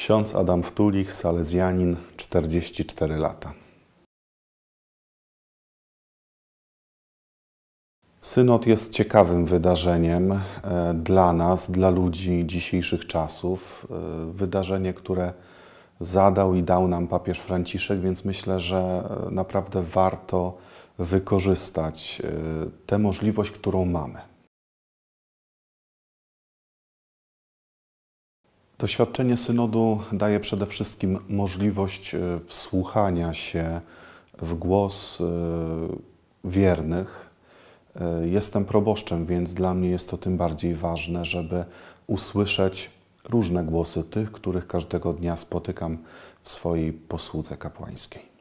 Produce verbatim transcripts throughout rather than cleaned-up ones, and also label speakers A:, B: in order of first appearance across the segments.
A: Ksiądz Adam Wtulich, salezjanin, czterdzieści cztery lata. Synod jest ciekawym wydarzeniem dla nas, dla ludzi dzisiejszych czasów. Wydarzenie, które zadał i dał nam papież Franciszek, więc myślę, że naprawdę warto wykorzystać tę możliwość, którą mamy. Doświadczenie synodu daje przede wszystkim możliwość wsłuchania się w głos wiernych. Jestem proboszczem, więc dla mnie jest to tym bardziej ważne, żeby usłyszeć różne głosy tych, których każdego dnia spotykam w swojej posłudze kapłańskiej.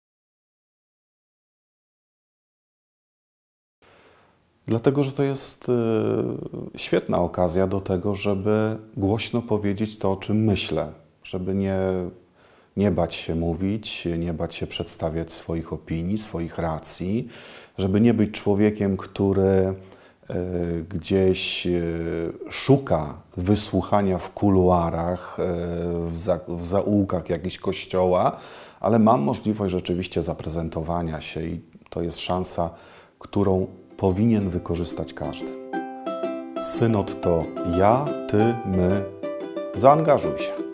A: Dlatego, że to jest świetna okazja do tego, żeby głośno powiedzieć to, o czym myślę, żeby nie, nie bać się mówić, nie bać się przedstawiać swoich opinii, swoich racji, żeby nie być człowiekiem, który gdzieś szuka wysłuchania w kuluarach, w, za, w zaułkach jakiegoś kościoła, ale mam możliwość rzeczywiście zaprezentowania się i to jest szansa, którą powinien wykorzystać każdy. Synod to ja, ty, my. Zaangażuj się.